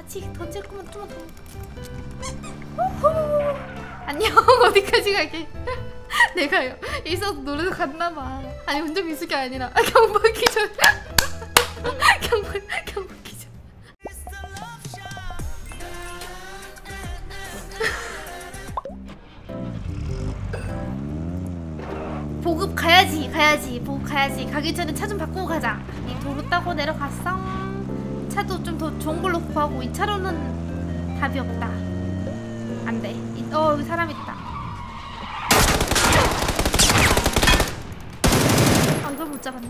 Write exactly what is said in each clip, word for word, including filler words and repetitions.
같이 던질 거면 좀만 더. 우후. 안녕. 어디까지 가게? 내가 있어서 노래도 갔나봐. 아니 운전 미숙이 아니라 아, 경보 기절. 경보 경보 기절. 보급 가야지 가야지 보급 가야지. 가기 전에 차 좀 바꾸고 가자. 이 도로 따고 내려갔어. 차도 좀 더 좋은 걸로 구하고. 이 차로는 답이 없다. 안돼. 어 여기 사람 있다. 아 이걸 못 잡았네.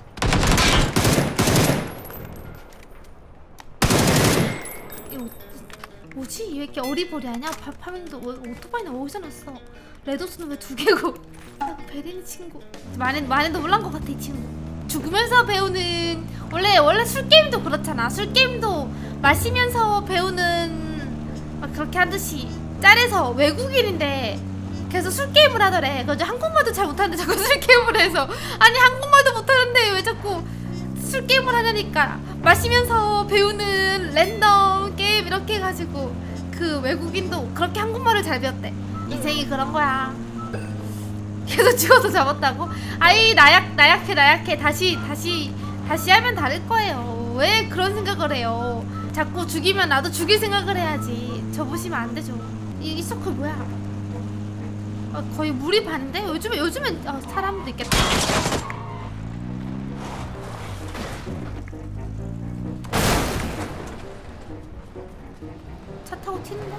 이거 뭐지? 왜 이렇게 어리버리하냐? 파, 파밍도 오토바이는 어디서 났어? 레도스는 왜 두 개고? 아, 베린이 친구. 많이 많이도 몰란 것 같아 이 친구. 죽으면서 배우는 원래 원래 술 게임도 그렇잖아. 술 게임도 마시면서 배우는 막 그렇게 하듯이 짤에서 외국인인데 계속 술 게임을 하더래. 그래서 한국말도 잘 못하는데 자꾸 술 게임을 해서 아니 한국말도 못하는데 왜 자꾸 술 게임을 하냐니까. 마시면서 배우는 랜덤 게임 이렇게 해가지고 그 외국인도 그렇게 한국말을 잘 배웠대. 인생이 그런 거야. 계속 죽어서 잡았다고? 아이 나약 나약해 나약해. 다시 다시 다시 하면 다를 거예요. 왜 그런 생각을 해요? 자꾸 죽이면 나도 죽일 생각을 해야지. 접으시면 안 되죠. 이, 이 서클 뭐야? 어, 거의 물이 반인데? 요즘에 요즘엔 어, 사람도 있겠다. 차 타고 튀는데?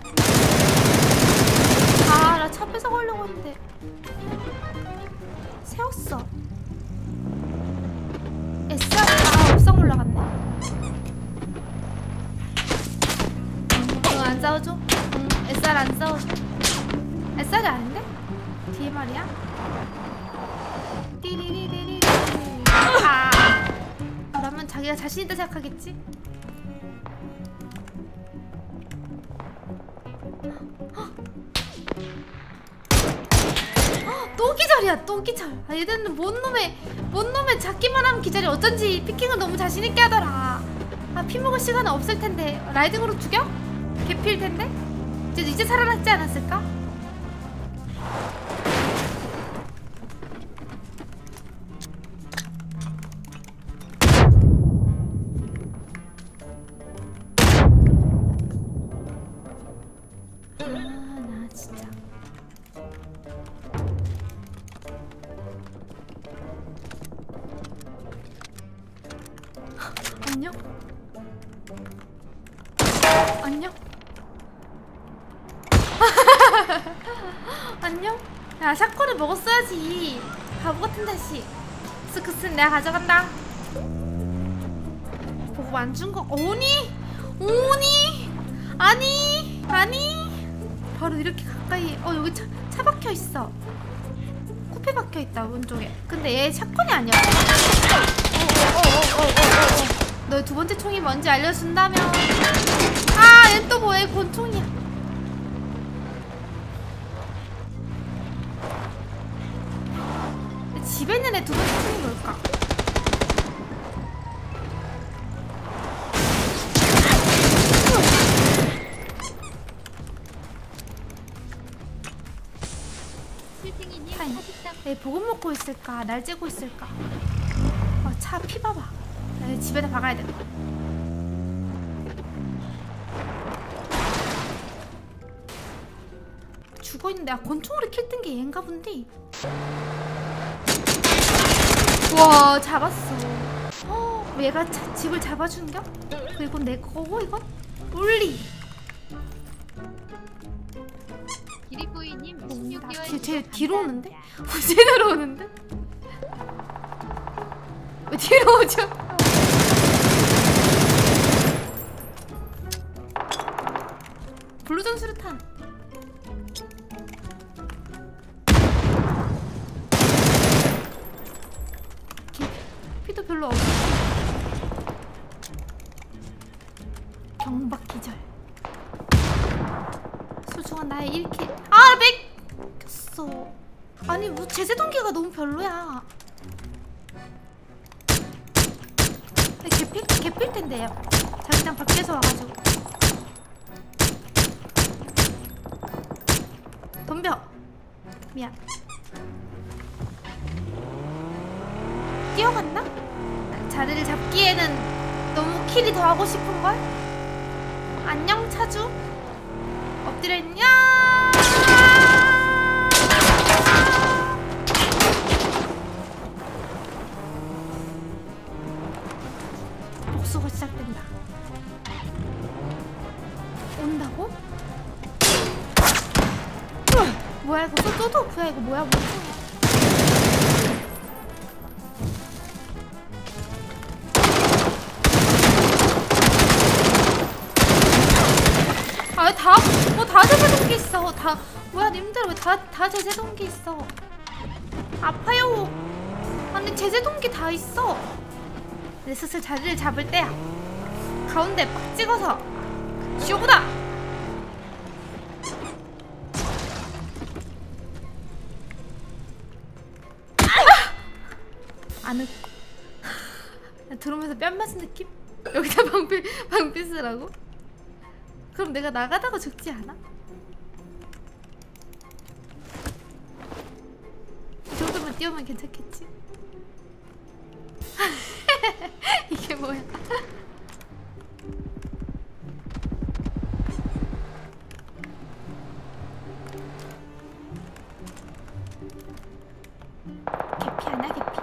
아, 나 차 뺏어가려고 했는데 세웠어. 에스알 아 옥상 올라갔네. 응, 안 싸워줘? 응, 에스알 안 싸워줘. 에스알이 아닌데? 뒤에 말이야? 띠리리리리리. 아 그러면 자기가 자신있다 생각하겠지? 또 기절이야. 또 기절. 아, 얘들은 뭔 놈의 뭔 놈의 잡기만 하면 기절이. 어쩐지 피킹은 너무 자신있게 하더라. 아 피 먹을 시간은 없을 텐데 라이딩으로 죽여? 개피일 텐데? 이제 이제 살아났지 않았을까? 안녕? 안녕? 안녕? 야 샷건을 먹었어야지. 바보 같은 자식. 스크스는 내가 가져간다. 보고 안 준 거. 오니? 오니? 아니? 아니? 바로 이렇게 가까이. 어 여기 차, 차 박혀있어. 코페 박혀있다 오른쪽에. 근데 얘 샷건이 아니야. 어어어어어어어. 너의 두 번째 총이 뭔지 알려준다면. 아, 얘 또 뭐해? 권총이야. 집에 있는 애 두 번째 총이 뭘까? 얘 보급 먹고 있을까? 날 째고 있을까? 어, 차 피 봐봐. 나 집에다 박아야 돼. 죽어있는데. 아 권총으로 킬 뜬 게 얘인가 본데. 와 잡았어. 어, 얘가 차, 집을 잡아준겨? 이건 내 거고 이건? 올리. 기리보이님 어, 십육 개월 쟤, 쟤 뒤로 오는데? 어, 제대로 오는데? 왜 뒤로 오죠? 블루전 수류탄. 피도 별로 없어. 경박 기절. 소중한 나의 일 킬. 아 뺏겼어. 아니 뭐 제재동기가 너무 별로야. 개필 개필 텐데요. 자기장 밖에서 와가지고. 미안. 뛰어갔나? 자리를 잡기에는 너무 킬이 더 하고 싶은걸? 안녕 차주. 엎드려 있냐? 복수가 시작된다. 온다고? 으아! 뭐야 이거 소도프야 이거 뭐야 뭐야. 아 다 뭐 다 제세동기 있어. 다 뭐야 님들 왜 다 다 제세동기 있어. 아파요. 아니 제세동기 다 있어. 이제 슬슬 자리를 잡을 때야. 가운데 빡 찍어서 쇼구다. 안으 들어오면서 뺨 맞은 느낌? 여기다 방패 방패 쓰라고? 그럼 내가 나가다가 죽지 않아? 이 정도면 뛰어면 괜찮겠지? 이게 뭐야? 개피 아니야 개피?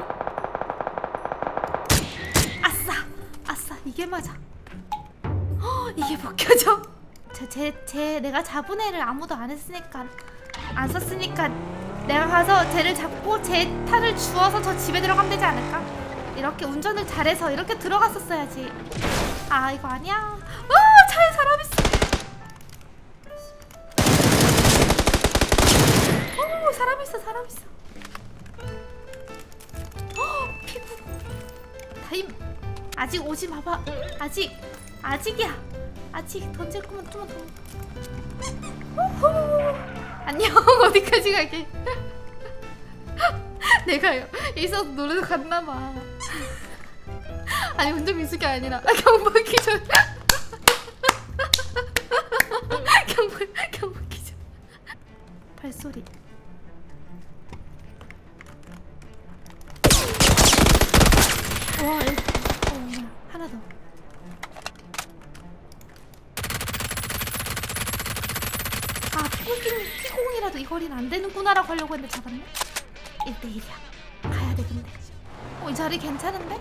아싸! 아싸 이게 맞아. 허, 이게 벗겨져? 제, 제, 제 내가 잡은 애를 아무도 안 했으니까 안 썼으니까 내가 가서 쟤를 잡고 제 탈을 주워서 저 집에 들어가면 되지 않을까? 이렇게 운전을 잘해서 이렇게 들어갔었어야지. 아 이거 아니야. 아 차에 사람 있어. 오 사람 있어 사람 있어. 어 피구 타임. 아직 오지 마봐. 아직 아직이야. 아직 던질 거면 좀만 더. 우후. 안녕. 어디까지 가게? 내가 여기서 노래도 갔나봐. 아니 운전 미숙이 아니라 경보기 전. 경보 경보기 전. 발소리. 와, 어, 하나 더. 아, 피공이라도 피공이라도 이 거리는 안 되는구나라고 하려고 했는데 잡았네. 일 대 일이야. 가야 돼 근데. 어, 이 자리 괜찮은데?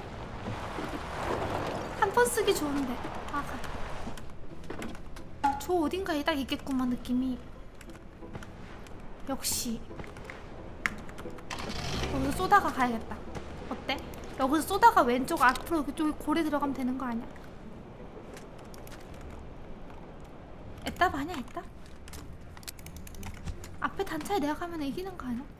한 번 쓰기 좋은데. 아, 가. 저 어딘가에 딱 있겠구만 느낌이. 역시. 여기서 쏘다가 가야겠다. 어때? 여기서 쏘다가 왼쪽 앞으로 그쪽에 고래 들어가면 되는 거 아니야? 애답 아니야 애답? 앞에 단차에 내가 가면 이기는 거 아니야?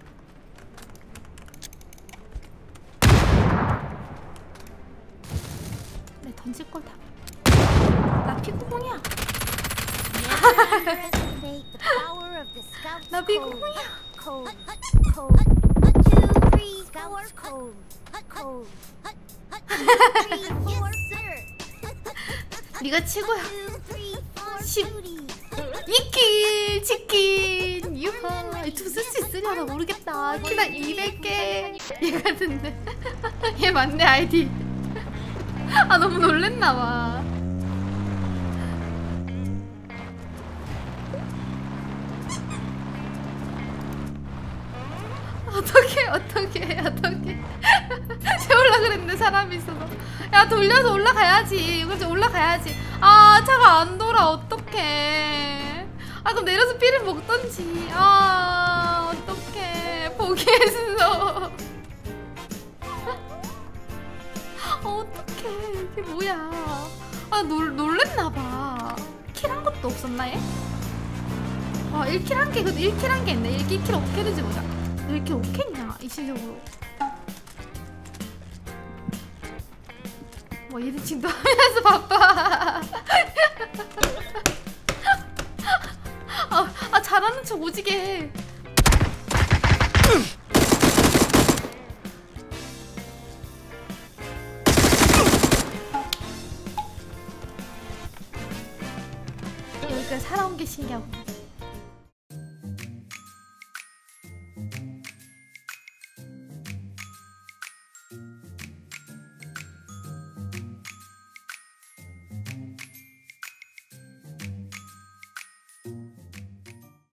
내 던질 걸 다. 나 피구공이야. 나 피구공이야. 네가 치고야. 십 이킬 치킨 유하. 유튜브 쓸 수 있으려나 모르겠다. 키가 이백 개. 얘 같은데. 얘 맞네 아이디. 아 너무 놀랬나봐. 어떡해 어떡해 어떡해. 세울라 그랬는데 사람이 있어서. 야 돌려서 올라가야지. 그렇지 올라가야지. 아 차가 안 돌아. 어떡해. 아 그럼 내려서 피를 먹던지. 아 어떡해. 포기했어. 어떡해. 이게 뭐야. 아 놀, 놀랬나봐. 킬 한 것도 없었나 얘? 와 일 킬 한 개. 그래도 일 킬 한 개 있네. 일 킬 어떻게 되지 보자. 왜 이렇게 오겠냐 이질적으로. 뭐 이리칭도 하면서 바빠. 아, 아 잘하는 척 오지게 해. 여기까지 살아온 게 신기하고.